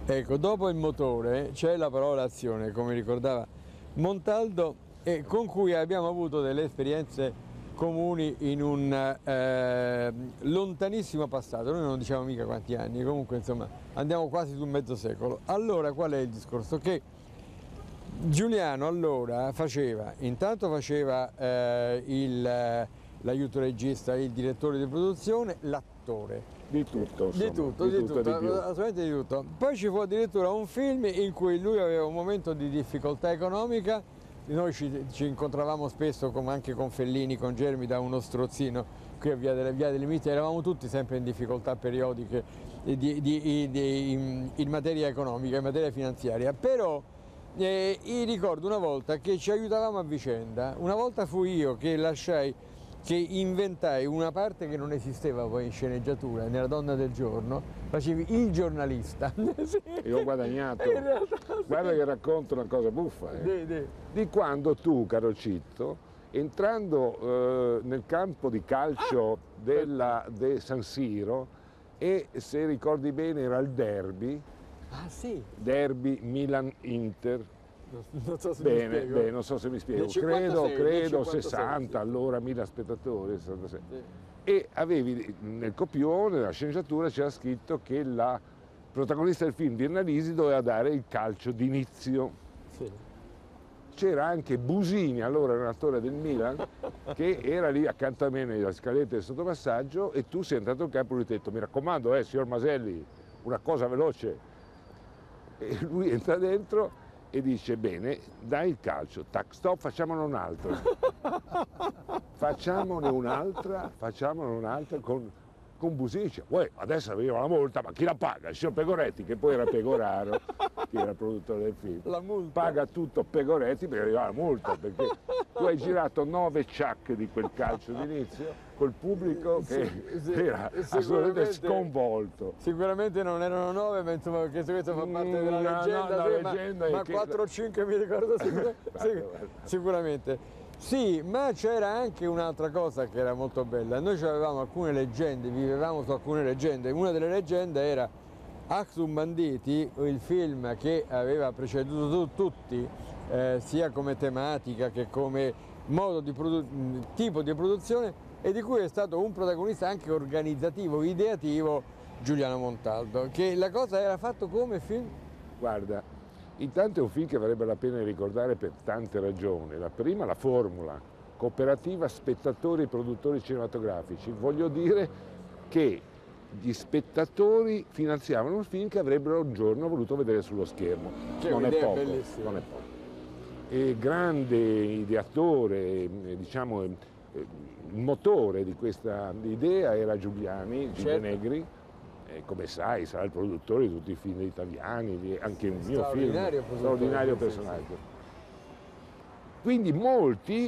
Ecco, dopo il motore c'è la parola azione, come ricordava Montaldo, e con cui abbiamo avuto delle esperienze comuni in un lontanissimo passato. Noi non diciamo mica quanti anni, comunque insomma andiamo quasi sul mezzo secolo. Allora qual è il discorso? Che Giuliano allora intanto faceva l'aiuto regista, il direttore di produzione, l'attore. Di tutto, insomma, Di tutto, assolutamente di tutto. Poi ci fu addirittura un film in cui lui aveva un momento di difficoltà economica, noi ci incontravamo spesso anche con Fellini, con Germi da uno strozzino qui a Via delle Mite, eravamo tutti sempre in difficoltà periodiche in materia economica, in materia finanziaria, però ricordo una volta che ci aiutavamo a vicenda. Una volta fu io che inventai una parte che non esisteva poi in sceneggiatura, nella Donna del Giorno, facevi il giornalista. Sì. E ho guadagnato. Realtà, guarda sì. Che racconto una cosa buffa. Di quando tu, caro Citto, entrando nel campo di calcio de San Siro, e se ricordi bene era il derby, Sì. Derby Milan-Inter. Non so se Bene, mi spiego. non so se mi spiego, Nel 56, credo nel 56, 60, sì. allora 1000 spettatori, 66. Sì. E avevi nel copione, nella sceneggiatura c'era scritto che la protagonista del film, Virna Lisi, doveva dare il calcio d'inizio. Sì. C'era anche Busini, allora un attore del Milan, che era lì accanto a me nella scaletta del sottopassaggio, e tu sei entrato in campo e lui ti ha detto: mi raccomando, signor Maselli, una cosa veloce. E lui entra dentro e dice: bene, dai il calcio, tac, stop, facciamone un'altra. Facciamone un'altra con Busini. Dice: uè, adesso arriva la multa, ma chi la paga? Il signor Pegoretti, che poi era Pegoraro, che era il produttore del film. La multa. Paga tutto Pegoretti perché arriva la multa, perché tu hai girato 9 ciak di quel calcio d'inizio col pubblico che era assolutamente sconvolto. Sicuramente non erano 9, ma insomma questo fa parte della leggenda, leggenda ma 4 o 5 mi ricordo sicuramente. Sì, ma c'era anche un'altra cosa che era molto bella. Noi avevamo alcune leggende, vivevamo su alcune leggende. Una delle leggende era Actum Banditi, il film che aveva preceduto tutti, sia come tematica che come modo tipo di produzione, e di cui è stato un protagonista anche organizzativo, ideativo, Giuliano Montaldo. Che la cosa era fatto come film? Guarda, intanto è un film che varrebbe la pena ricordare per tante ragioni. La prima, la formula, cooperativa spettatori e produttori cinematografici. Voglio dire che gli spettatori finanziavano un film che avrebbero un giorno voluto vedere sullo schermo. Che non è poco, bellissima. non è poco. E grande ideatore, diciamo, il motore di questa idea era Giuliani, Gilde Negri. Come sai, sarà il produttore di tutti i film italiani, anche un mio film, straordinario personaggio. Quindi molti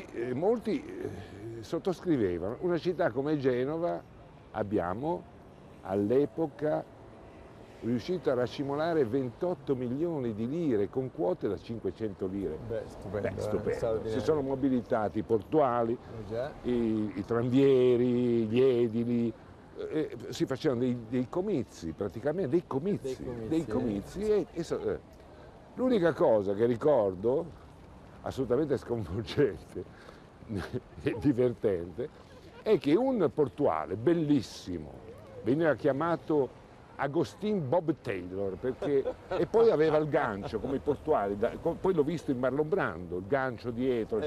sottoscrivevano. Una città come Genova abbiamo all'epoca riuscito a racimolare 28 milioni di lire con quote da 500 lire. Stupendo. Si sono mobilitati i portuali, i tranvieri, gli edili. Si facevano dei comizi, praticamente dei comizi. L'unica cosa che ricordo, assolutamente sconvolgente e divertente, è che un portuale bellissimo veniva chiamato Agostin Bob Taylor, e poi aveva il gancio come i portuali, poi l'ho visto in Marlon Brando, il gancio dietro.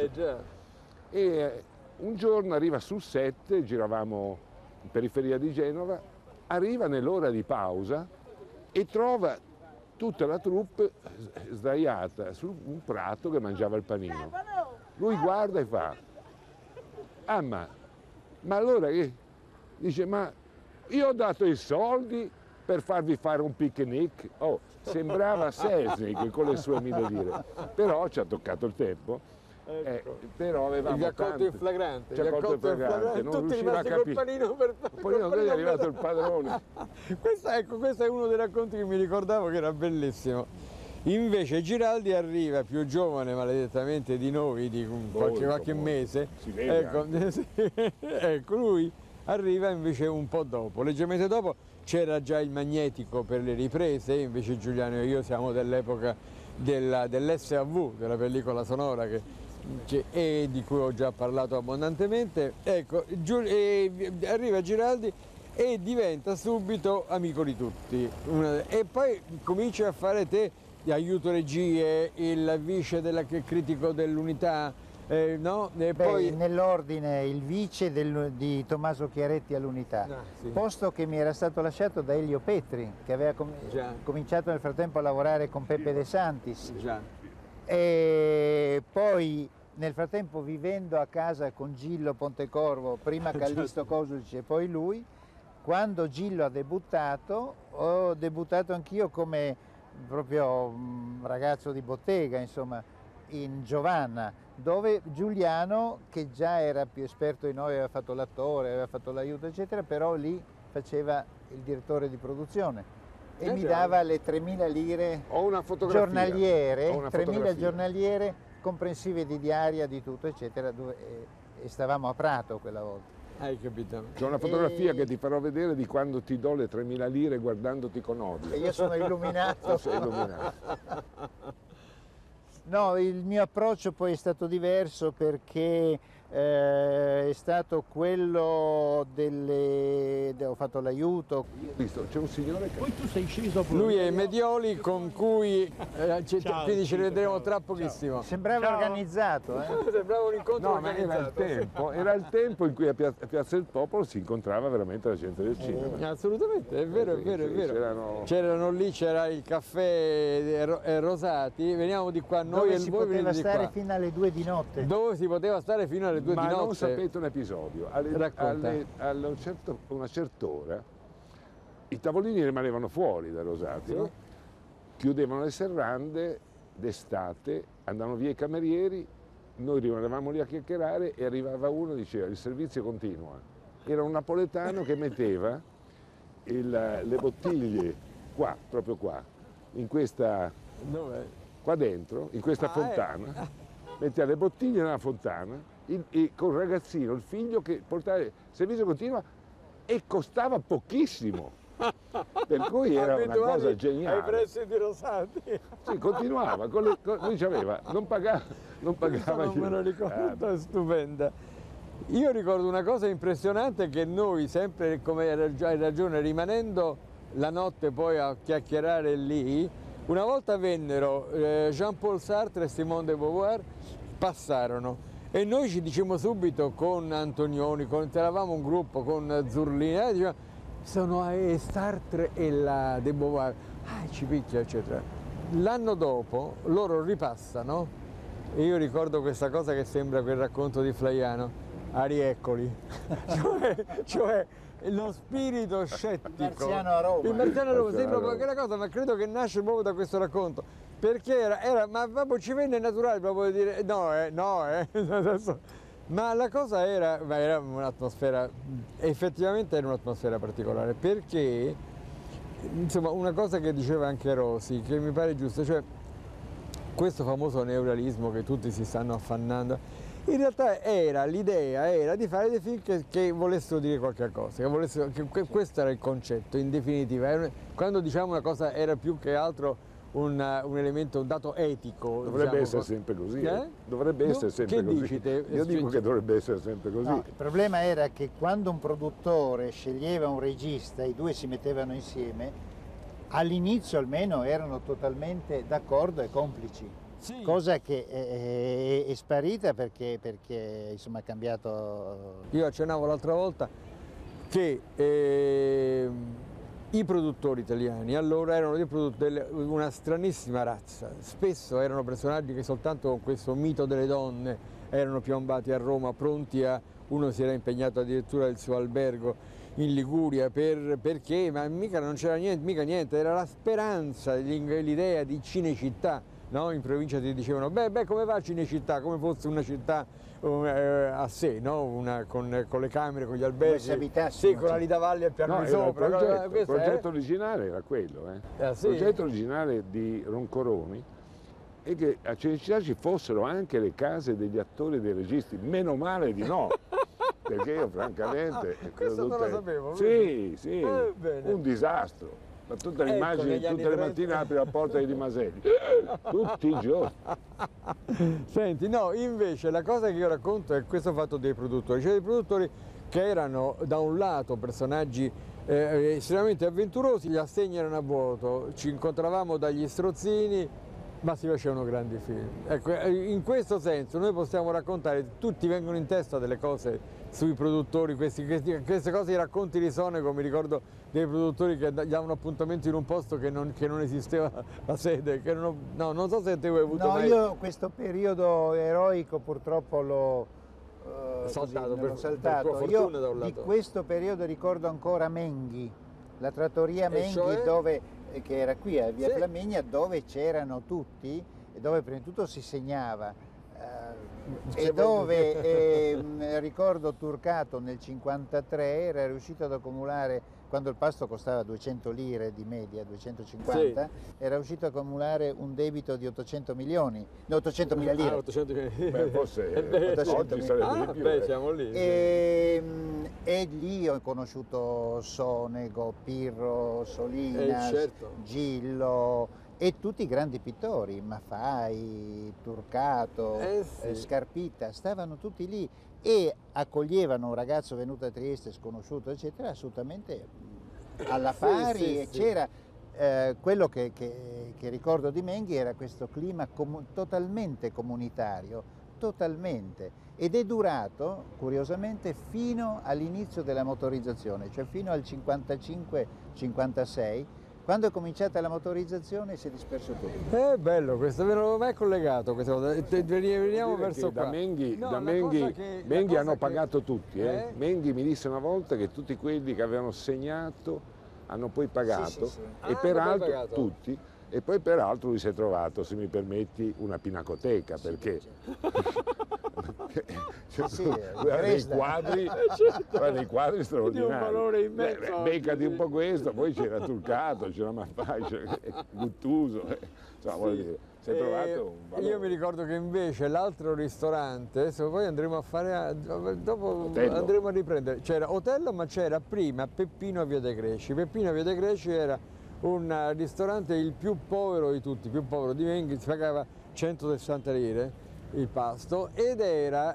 E un giorno arriva sul set, giravamo in periferia di Genova, arriva nell'ora di pausa e trova tutta la troupe sdraiata su un prato che mangiava il panino. Lui guarda e fa: ah, ma allora che? Dice: ma io ho dato i soldi per farvi fare un picnic. Oh, sembrava Selznick con le sue 1000 lire, però ci ha toccato il tempo. Però avevamo il raccolto in flagrante, non riusciva a capire. Poi non è arrivato il padrone. Questo è uno dei racconti che mi ricordavo, che era bellissimo. Invece Giraldi arriva più giovane maledettamente di noi, di qualche mese. Si vede ecco, lui arriva invece un po' dopo, leggermente dopo, c'era già il magnetico per le riprese, invece Giuliano e io siamo dell'epoca dell'SAV, della pellicola sonora e di cui ho già parlato abbondantemente. Ecco, arriva Giraldi e diventa subito amico di tutti. E poi comincia a fare te aiuto regie, il vice critico dell'Unità, no? E poi nell'ordine il vice di Tommaso Chiaretti all'Unità, sì. Posto che mi era stato lasciato da Elio Petri, che aveva cominciato nel frattempo a lavorare con Pepe De Santis. Già. E poi nel frattempo, vivendo a casa con Gillo Pontecorvo, prima Callisto Cosulic e poi lui, quando Gillo ha debuttato, ho debuttato anch'io come proprio ragazzo di bottega, insomma, in Giovanna, dove Giuliano, che già era più esperto di noi, aveva fatto l'attore, aveva fatto l'aiuto eccetera, però lì faceva il direttore di produzione e mi dava le 3.000 lire giornaliere, 3.000 giornaliere comprensive di diaria, di tutto eccetera, e stavamo a Prato quella volta. Hai capito? C'è una fotografia che ti farò vedere di quando ti do le 3.000 lire guardandoti con odio. E io sono illuminato. Sei illuminato. No, il mio approccio poi è stato diverso perché è stato quello ho fatto l'aiuto. Visto, c'è un signore che... Poi tu sei sceso pure. Lui è Medioli con cui quindi ci rivedremo tra pochissimo. Sembrava organizzato, Sembrava un incontro No, ma era il tempo in cui a Piazza del Popolo si incontrava veramente la gente del cinema. Assolutamente, è vero, è vero, è vero. C'erano lì, c'era il caffè Rosati, veniamo di qua noi dove e si voi poteva venite di stare qua. fino alle 2 di notte. Dove si poteva stare fino alle 2 di notte. Ma non sapete un episodio, a una certa ora i tavolini rimanevano fuori da Rosati, no? Chiudevano le serrande d'estate, andavano via i camerieri, noi rimanevamo lì a chiacchierare e arrivava uno e diceva il servizio continua. Era un napoletano che metteva le bottiglie qua, proprio qua, in questa, qua dentro, in questa fontana, metteva le bottiglie nella fontana e con il ragazzino, il figlio che portava il servizio continua e costava pochissimo. Per cui era una cosa geniale. Ai prezzi di Rosati. Sì, continuava, lui c'aveva, non pagava Non me lo ricordo, è stupenda. Io ricordo una cosa impressionante che noi sempre, come hai ragione, rimanendo la notte poi a chiacchierare lì, una volta vennero Jean-Paul Sartre e Simone de Beauvoir, passarono e noi ci dicevamo subito con Antonioni, eravamo un gruppo con Zurlini, dicevamo, sono Sartre e la de Beauvoir, ci picchia eccetera. L'anno dopo loro ripassano e io ricordo questa cosa che sembra quel racconto di Flaiano, rieccoli, cioè lo spirito scettico. Il marziano a Roma. Il marziano a Roma, sembra quella cosa, ma credo che nasce proprio da questo racconto, perché ma proprio ci venne naturale proprio dire ma la cosa era un'atmosfera, effettivamente era un'atmosfera particolare, perché insomma una cosa che diceva anche Rosi, che mi pare giusto, cioè questo famoso neorealismo che tutti si stanno affannando, in realtà l'idea era di fare dei film che volessero dire qualche cosa, che questo era il concetto in definitiva. Quando diciamo una cosa era più che altro un elemento, un dato etico. Dovrebbe essere sempre così. Dovrebbe essere sempre così. Dici te? Io dico che dovrebbe essere sempre così. No, il problema era che quando un produttore sceglieva un regista, i due si mettevano insieme, all'inizio almeno erano totalmente d'accordo e complici. Sì. Cosa che è sparita perché insomma è cambiato. Io accennavo l'altra volta che i produttori italiani allora erano una stranissima razza, spesso erano personaggi che soltanto con questo mito delle donne erano piombati a Roma, pronti uno si era impegnato addirittura il suo albergo in Liguria perché ma mica non c'era niente, era la speranza, l'idea di Cinecittà, no? In provincia ti dicevano come va Cinecittà, come fosse una città a sé, no? Con le camere, con gli alberghi, sì, con la Lida Valli al piano di sopra. Il progetto originale era quello, Il progetto originale di Roncoroni è che a Cinecittà ci fossero anche le case degli attori e dei registi, meno male di no. perché io francamente... Questo non lo sapevo. Sì, sì, bene. un disastro. Ma tu te le Ecco, immagini negli anni tutte le 30. mattine apri la porta di Maselli, tutti i giorni. Senti, no, invece la cosa che io racconto è questo fatto dei produttori. Cioè dei produttori che erano da un lato personaggi estremamente avventurosi, gli assegni erano a vuoto, ci incontravamo dagli strozzini, ma si facevano grandi film. Ecco, in questo senso noi possiamo raccontare, tutti vengono in testa delle cose sui produttori, queste cose, i racconti di Sonego, mi ricordo dei produttori che davano appuntamento in un posto che non esisteva la sede, che non so se te hai avuto No, mai... io questo periodo eroico purtroppo l'ho saltato, l'ho per saltato. tua fortuna, da un Io di lato. questo periodo ricordo ancora Menghi, la trattoria Menghi, cioè? che era qui a Via Sì. Flaminia, dove c'erano tutti e dove prima di tutto si segnava. E dove ricordo Turcato nel 1953 era riuscito ad accumulare, quando il pasto costava 200 lire di media, 250, era riuscito ad accumulare un debito di 800 milioni, no, 800 mila lire. 800 Beh, forse oggi 800.000. sarebbe di più. Beh, siamo lì. E lì ho conosciuto Sonego, Pirro, Solinas, certo. Gillo e tutti i grandi pittori, Maffai, Turcato, Sì. Scarpita, stavano tutti lì e accoglievano un ragazzo venuto a Trieste, sconosciuto, eccetera, assolutamente alla pari. sì, E sì. c'era quello che ricordo di Menghi era questo clima totalmente comunitario, totalmente, ed è durato curiosamente fino all'inizio della motorizzazione, cioè fino al 55-56. Quando è cominciata la motorizzazione si è disperso tutto. È bello questo, non l'avevo mai collegato questa cosa. Veniamo Devo dire verso che qua. Da Menghi, No, da la Menghi, cosa che- la Menghi cosa hanno che- pagato tutti. Menghi mi disse una volta che tutti quelli che avevano segnato hanno poi pagato, sì. Ah, e hanno peraltro poi pagato. tutti, e poi peraltro lui si è trovato, se mi permetti, una pinacoteca, perché Sì, guarda dei Dresda. quadri, guarda dei quadri straordinari. Di un valore immenso. Beccati un po' questo, poi c'era Turcato, c'era Maffai, c'era Guttuso, insomma, voglio dire, si è trovato un valore. Io mi ricordo che invece l'altro ristorante, adesso poi andremo a fare, dopo Otello. andremo a riprendere, c'era Otello, ma c'era prima Peppino a Via dei Greci. Peppino a Via dei Greci era un ristorante il più povero di tutti, più povero di Menghi, si pagava 160 lire il pasto, ed era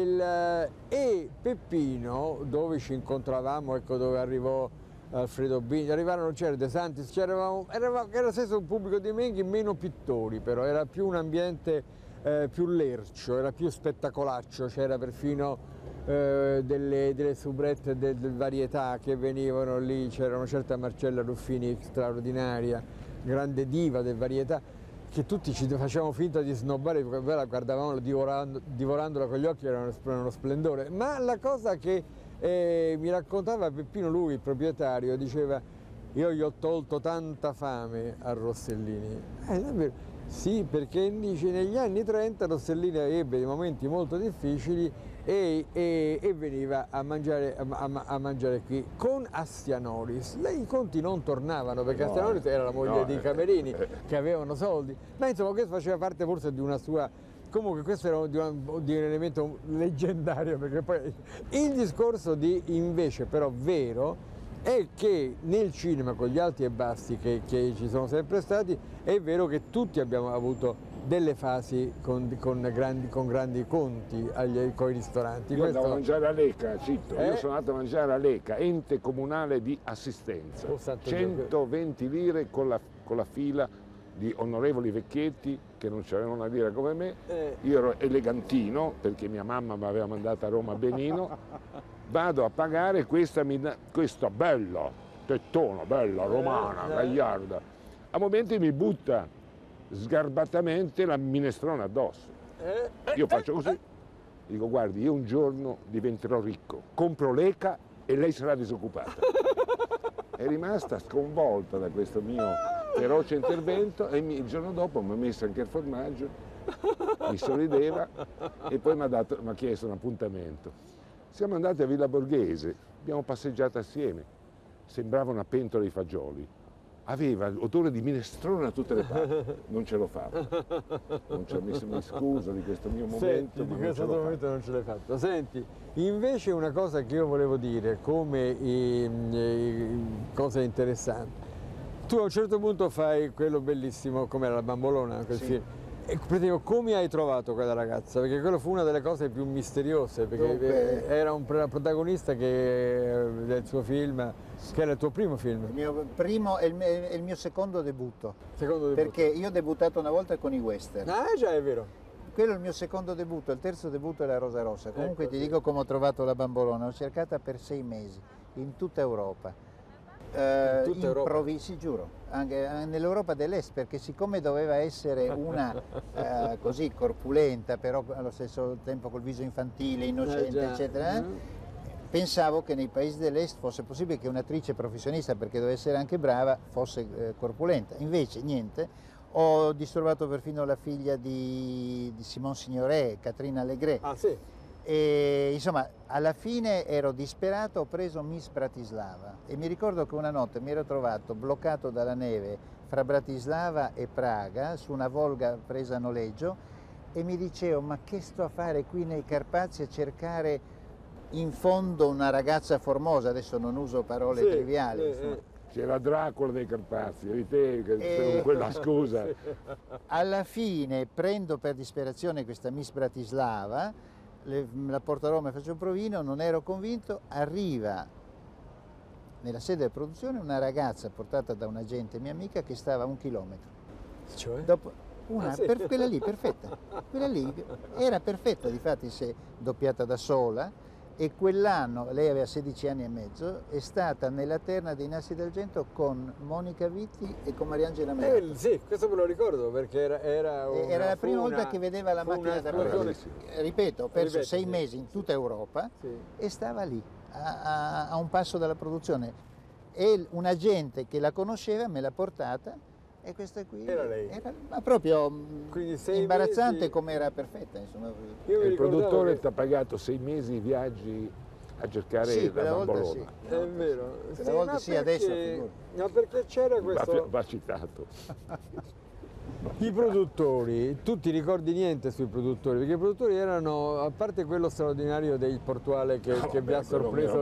e Peppino, dove ci incontravamo, ecco, dove arrivò Alfredo Bini, arrivarono, c'era De Santis, era lo stesso un pubblico di Menghi, meno pittori, però era più un ambiente più lercio, era più spettacolaccio, c'era perfino delle soubrette del varietà che venivano lì, c'era una certa Marcella Ruffini straordinaria, grande diva del varietà, che tutti ci facevamo finta di snobbare, perché la guardavamo divorandola con gli occhi, era uno splendore. Ma la cosa che mi raccontava Peppino, lui il proprietario, diceva: io gli ho tolto tanta fame a Rossellini. Davvero? Sì, perché dice, negli anni 30 Rossellini ebbe dei momenti molto difficili e veniva a mangiare qui con Astianolis. I conti non tornavano, perché No, Astianolis era la moglie no, di Camerini, che avevano soldi, ma insomma questo faceva parte forse di una sua... Comunque questo era di un elemento leggendario, perché poi il discorso invece però vero è che nel cinema, con gli alti e bassi che ci sono sempre stati, è vero che tutti abbiamo avuto delle fasi con grandi conti con i ristoranti. Io andavo a mangiare a Leca, Citto, io sono andato a mangiare a Leca, ente comunale di assistenza, Oh, santo 120 lire con la fila di onorevoli vecchietti che non c'avevano una lira come me. Io ero elegantino perché mia mamma mi aveva mandato a Roma benino, vado a pagare questa bella tettona, bella romana, gagliarda, a momenti mi butta sgarbatamente la minestrone addosso. Io faccio così, dico: guardi, io un giorno diventerò ricco, compro Leca e lei sarà disoccupata. È rimasta sconvolta da questo mio feroce intervento e il giorno dopo mi ha messo anche il formaggio, mi sorrideva e poi mi ha chiesto un appuntamento. Siamo andati a Villa Borghese, abbiamo passeggiato assieme, sembrava una pentola di fagioli. aveva odore di minestrone a tutte le parti, non ce l'ho fatto. Non ce mi scuso di questo mio momento. Senti, ma di questo momento non ce l'hai fatto. Senti, invece una cosa che io volevo dire come cosa interessante, tu a un certo punto fai quello bellissimo, come era La Bambolona, quel film. E come hai trovato quella ragazza? Perché quello fu una delle cose più misteriose, perché era un protagonista del suo film, che era il tuo primo film. Il mio primo e il mio secondo debutto. Secondo debutto. Perché io ho debuttato una volta con i western. Ah, già, è vero. Quello è il mio secondo debutto, il terzo debutto è La Rosa Rossa. Comunque Ecco, ti dico come ho trovato La Bambolona, l'ho cercata per 6 mesi, in tutta Europa. Sì, giuro, anche nell'Europa dell'Est, perché siccome doveva essere una così corpulenta, però allo stesso tempo col viso infantile, innocente, eccetera, pensavo che nei paesi dell'Est fosse possibile che un'attrice professionista, perché doveva essere anche brava, fosse corpulenta. Invece niente, ho disturbato perfino la figlia di Simone Signoret, Catherine Allegret. Ah, sì. E insomma, alla fine ero disperato, ho preso Miss Bratislava e mi ricordo che una notte mi ero trovato bloccato dalla neve fra Bratislava e Praga su una Volga presa a noleggio e mi dicevo: ma che sto a fare qui nei Carpazi a cercare in fondo una ragazza formosa? Adesso non uso parole triviali. C'era Dracula dei Carpazi, eri te con quella scusa. Alla fine prendo per disperazione questa Miss Bratislava, la porto a Roma e faccio un provino, non ero convinto, arriva nella sede della produzione una ragazza portata da un'agente mia amica che stava a 1 chilometro. Cioè? Dopo, quella lì perfetta, quella lì era perfetta, difatti si è doppiata da sola e quell'anno, lei aveva 16 anni e mezzo, è stata nella terna dei Nastri d'Argento con Monica Vitti e con Mariangela Melato. Sì, questo me lo ricordo perché era la prima volta che vedeva la macchina da presa. Ripeto, ho perso 6 mesi in tutta Europa e stava lì, a un passo dalla produzione. E un agente che la conosceva me l'ha portata e questa qui era lei. Ma proprio imbarazzante mesi... come era perfetta. Insomma. Il produttore ti ha pagato 6 mesi di viaggi a cercare la Bambolona. Sì. È vero. Quella volta sì, adesso figurati. Ma perché c'era questo... Va citato. I produttori, tu ti ricordi niente sui produttori? Perché i produttori erano, a parte quello straordinario del portuale che vi ha sorpreso,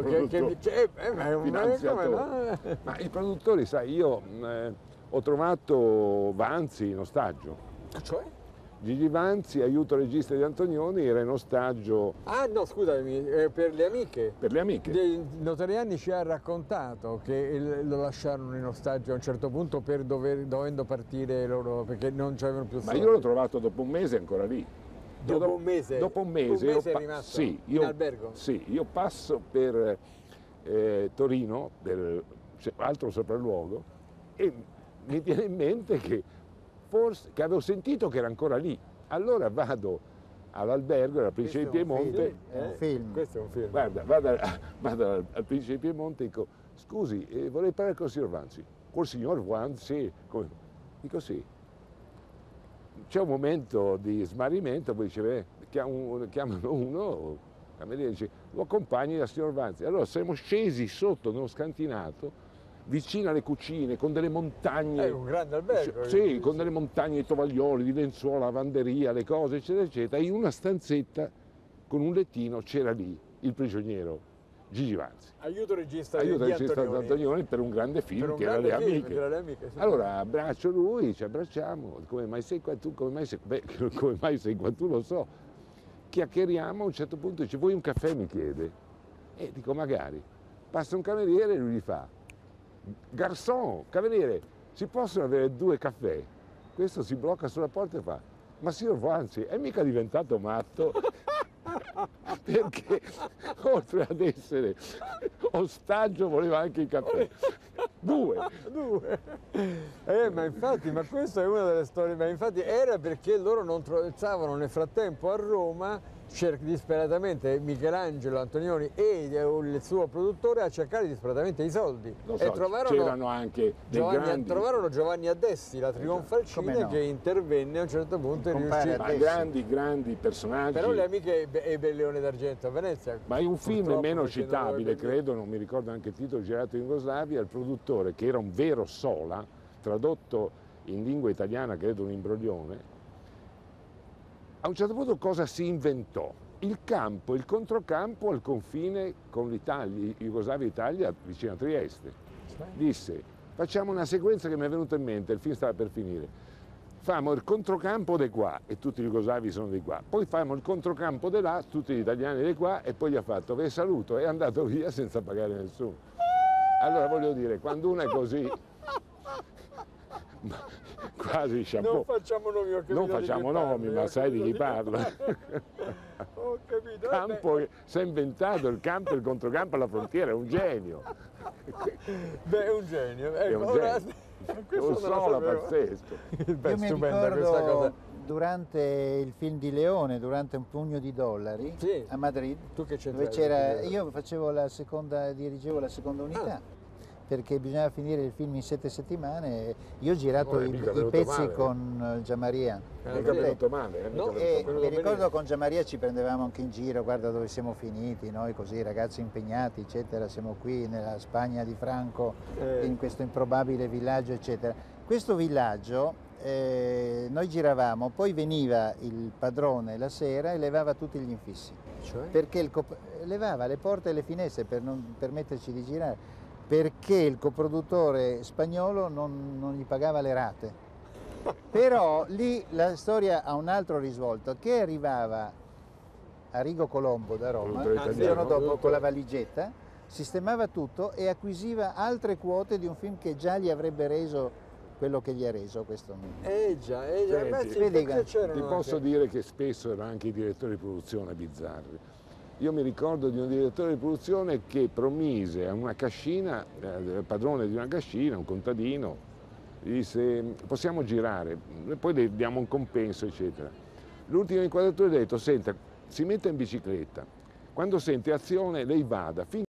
ma i produttori, sai, io ho trovato Vanzi in ostaggio. Cioè? Gigi Vanzi, aiuto regista di Antonioni, era in ostaggio. Ah no, scusami, per le amiche. Per le amiche. Notarianni ci ha raccontato che lo lasciarono in ostaggio a un certo punto dovendo partire loro perché non c'avevano più soldi. Ma io l'ho trovato dopo un mese ancora lì. Dopo un mese? Dopo un mese è rimasto in albergo? Sì, io passo per Torino, per altro sopralluogo, e mi viene in mente che avevo sentito che era ancora lì. Allora vado all'albergo della Principe di Piemonte. È un film. Questo è un film. Guarda, vado al Principe di Piemonte e dico: scusi, vorrei parlare con il signor Vanzi. Col signor Vanzi? Dico sì. C'è un momento di smarrimento, poi dice, chiamano uno, cameriere, dice, lo accompagni dal signor Vanzi. Allora siamo scesi sotto nello scantinato, vicino alle cucine, con delle montagne. È un grande albergo. Sì, con delle montagne di tovaglioli, di lenzuola, lavanderia, le cose, eccetera, eccetera. In una stanzetta, con un lettino, c'era lì il prigioniero Gigi Vanzi. Aiuto regista di Antonioni. Antonioni per un grande film che era Le Amiche. Sì. Allora abbraccio lui, ci abbracciamo, come mai sei qua tu, come mai sei qua tu, lo so. Chiacchieriamo, a un certo punto dice, vuoi un caffè, mi chiede. E dico, magari. Passa un cameriere e lui gli fa, garçon, cameriere, si possono avere 2 caffè? Questo si blocca sulla porta e fa, ma signor Vanzi, è mica diventato matto? Perché oltre ad essere ostaggio voleva anche i caffè. 2. Ma questa è una delle storie, ma infatti era perché loro non trovavano nel frattempo a Roma disperatamente Michelangelo Antonioni e il suo produttore a cercare disperatamente i soldi. Lo E so, trovarono c'erano anche dei grandi... trovarono Giovanni Addessi, la trionfalcina, no? che intervenne a un certo punto e Compare riuscì. Ma grandi personaggi. Però lei mica ebbe il Leone d'Argento a Venezia. Ma è un film Purtroppo, meno perché non lo citabile, ebbe più. credo, non mi ricordo anche il titolo, girato in Jugoslavia, il produttore, che era un vero sola, tradotto in lingua italiana, credo un imbroglione. A un certo punto cosa si inventò? Il campo, il controcampo al confine con l'Italia, Jugoslavia Italia, vicino a Trieste. Disse, facciamo una sequenza che mi è venuta in mente, il film stava per finire. Famo il controcampo di qua, e tutti i jugoslavi sono di qua. Poi famo il controcampo di là, tutti gli italiani di qua, e poi gli ha fatto, ve saluto, e è andato via senza pagare nessuno. Allora voglio dire, quando uno è così... quasi chapeau. Non facciamo nomi, ho capito. Non facciamo nomi, ma sai di chi parla. Ho capito. Campo, si è inventato il campo e il controcampo alla frontiera, è un genio. Beh, è un genio. È un Ecco, ora- genio. questo È un non lo sola sapevo. pazzesco. Beh, Io mi stupenda questa ricordo cosa. durante il film di Leone, durante Un pugno di dollari, Sì. a Madrid, Tu che dove c'entravi? io facevo dirigevo la seconda unità. Ah. Perché bisognava finire il film in 7 settimane e io ho girato Mica è i venuto pezzi male. con Gianmaria. Mica è venuto male, mica No, è venuto E male. mi venuto ricordo benissimo. con Gianmaria ci prendevamo anche in giro, guarda dove siamo finiti, noi così ragazzi impegnati eccetera, siamo qui nella Spagna di Franco, in questo improbabile villaggio eccetera. Questo villaggio noi giravamo, poi veniva il padrone la sera e levava tutti gli infissi, Cioè? perché levava le porte e le finestre per non permetterci di girare, perché il coproduttore spagnolo non gli pagava le rate. Però lì la storia ha un altro risvolto, che arrivava a Rigo Colombo da Roma, Produttore il italiano. giorno dopo con la valigetta, sistemava tutto e acquisiva altre quote di un film che già gli avrebbe reso quello che gli ha reso questo. Già, Senti, beh, sì, vedi perché che- c'erano Ti posso anche- dire che spesso erano anche i direttori di produzione bizzarri. Io mi ricordo di un direttore di produzione che promise a una cascina, il padrone di una cascina, un contadino, gli disse possiamo girare, poi le diamo un compenso eccetera. L'ultimo inquadratore gli ha detto senta, si metta in bicicletta, quando sente azione lei vada,